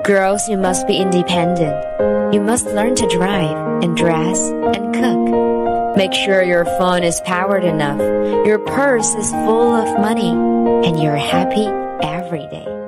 Girls, you must be independent. You must learn to drive and dress and cook. Make sure your phone is powered enough, your purse is full of money, and you're happy every day.